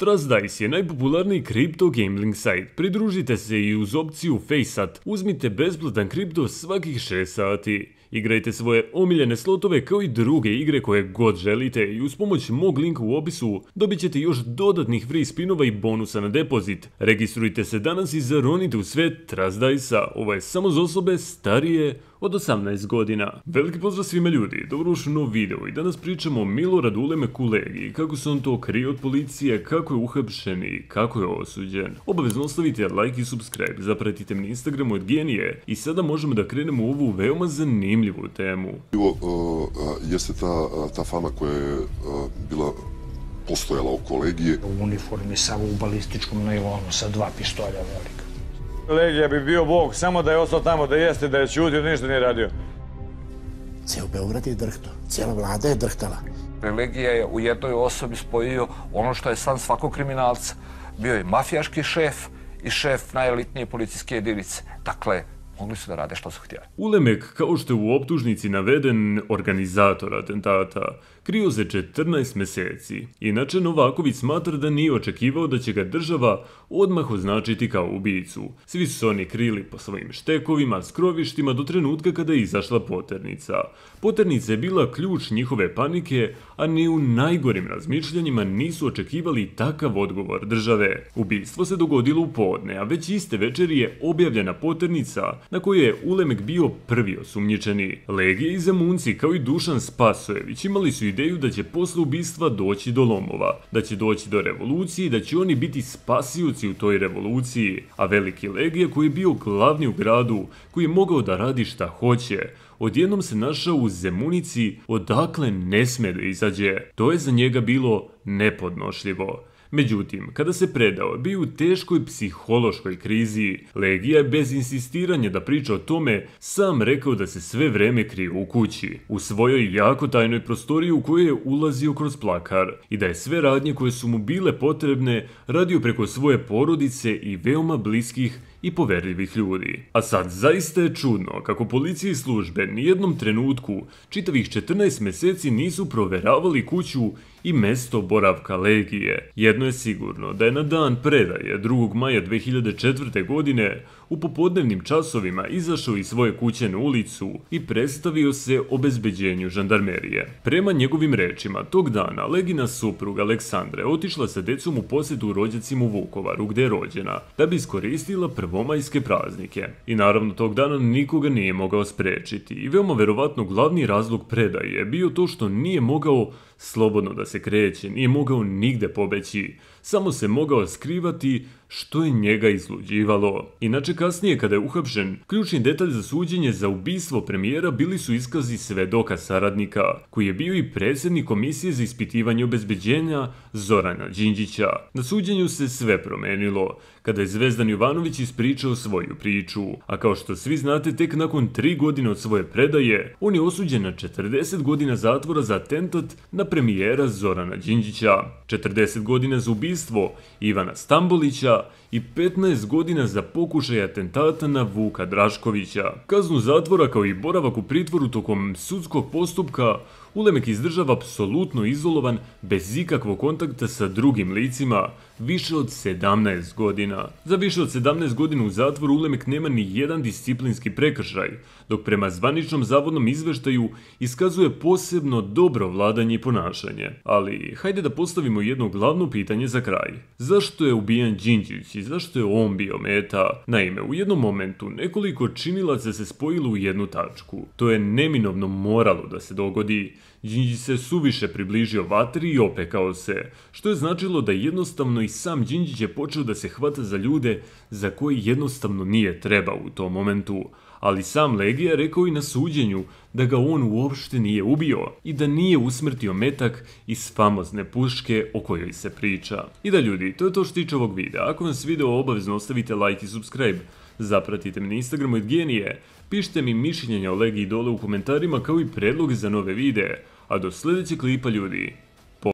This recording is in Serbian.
TrustDice je najpopularniji kripto gambling sajt. Pridružite se i uz opciju FaceAt. Uzmite besplatan kripto svakih 6 sati. Igrajte svoje omiljene slotove kao i druge igre koje god želite i uz pomoć mog linka u opisu dobit ćete još dodatnih free spinova i bonusa na depozit. Registrujte se danas i zaronite u svet TrustDice-a. Ovo je samo za osobe starije od 18 godina. Veliki pozdrav svima ljudi, dobrodošli u nov video i danas pričamo o Miloradu Ulemeku Legiji, kako se on to krije od policije, kako je uhapšen i kako je osuđen. Obavezno ostavite like i subscribe, zapratite me na Instagramu od Genije i sada možemo da krenemo u ovu veoma zanimljivu temu. Jeste ta fama koja je bila postojala oko Legije. U uniformi sa u balističkom nailonu sa 2 pištolja velika. Legija bi bio Bog, samo da je ostao tamo da jeste, da je ćutio, ništa nije radio. Ceo Beograd je drhtao, cijela vlada je drhtala. Legija je u jednoj osobi spojio ono što je san svakog kriminalca. Bio je mafijaški šef i šef najelitnije policijske jedinice. Dakle, mogli su da rade što su htjeli. Ulemek, kao što je u optužnici naveden organizator atentata, krio se 14 meseci. Inače, Novaković smatra da nije očekivao da će ga država odmah označiti kao ubicu. Svi su se oni krili po svojim štekovima, skrovištima do trenutka kada je izašla poternica. Poternica je bila ključ njihove panike, a ni u najgorim razmišljanjima nisu očekivali takav odgovor države. Ubistvo se dogodilo u podne, a već iste večeri je objavljena poternica na kojoj je Ulemek bio prvi osumnjičeni. Legija i Zemunci, kao i Dušan Spasojević, imali su ideju da će posle ubistva doći do lomova, da će doći do revolucije i da će oni biti spasioci u toj revoluciji, a veliki Legija, koji je bio glavni u gradu, koji je mogao da radi šta hoće, odjednom se našao u Zemunici odakle ne sme da izađe. To je za njega bilo nepodnošljivo. Međutim, kada se predao, bio u teškoj psihološkoj krizi. Legija je bez insistiranja da priča o tome sam rekao da se sve vreme krije u kući, u svojoj jako tajnoj prostoriji u kojoj je ulazio kroz plakar i da je sve radnje koje su mu bile potrebne radio preko svoje porodice i veoma bliskih i poverljivih ljudi. A sad zaista je čudno kako policija i službe nijednom trenutku čitavih 14 meseci nisu proveravali kuću i mesto boravka Legije. Jedno je sigurno, da je na dan predaje 2. maja 2004. godine u popodnevnim časovima izašao iz svoje kuće na ulicu i predstavio se obezbeđenju žandarmerije. Prema njegovim rečima, tog dana Legina supruga Aleksandra je otišla sa decom u posjetu rođacima u Vukovaru, gde je rođena, da bi iskoristila prvomajske praznike. I naravno tog dana nikoga nije mogao sprečiti i veoma verovatno glavni razlog predaje je bio to što nije mogao slobodno da se kreće, nije mogao nigde pobeći, samo se mogao skrivati, što je njega izluđivalo. Inače, kasnije kada je uhapšen, ključni detalj za suđenje za ubistvo premijera bili su iskazi svedoka saradnika, koji je bio i predsjednik komisije za ispitivanje obezbeđenja Zorana Đinđića. Na suđenju se sve promenilo, kada je Zvezdan Jovanović ispričao svoju priču, a kao što svi znate, tek nakon 3 godine od svoje predaje, on je osuđen na 40 godina zatvora za atentat na premijera Zorana Đinđića, 40 godina za ubistvo Ivana Stambolića i 15 godina za pokušaj atentata na Vuka Draškovića. Kaznu zatvora kao i boravak u pritvoru tokom sudskog postupka Ulemek izdržava apsolutno izolovan, bez ikakvog kontakta sa drugim licima, više od 17 godina. Za više od 17 godina u zatvoru Ulemek nema ni jedan disciplinski prekršaj, dok prema zvaničnom zavodnom izveštaju iskazuje posebno dobro vladanje i ponašanje. Ali, hajde da postavimo jedno glavno pitanje za kraj. Zašto je ubijan Đinđić i zašto je on bio meta? Naime, u jednom momentu nekoliko činilaca se spojilo u jednu tačku. To je neminovno moralo da se dogodi. Đinđić se suviše približio vatri i opekao se, što je značilo da jednostavno i sam Đinđić je počeo da se hvata za ljude za koji jednostavno nije trebao u tom momentu. Ali sam Legija je rekao i na suđenju da ga on uopšte nije ubio i da nije usmrtio metak iz famozne puške o kojoj se priča. I da ljudi, to je to što tiče ovog videa. Ako vam se video, obavezno ostavite like i subscribe. Zapratite me na Instagramu od Genije, pišite mi mišljenja o Legiji dole u komentarima kao i predloge za nove videe. A do sljedećeg klipa ljudi,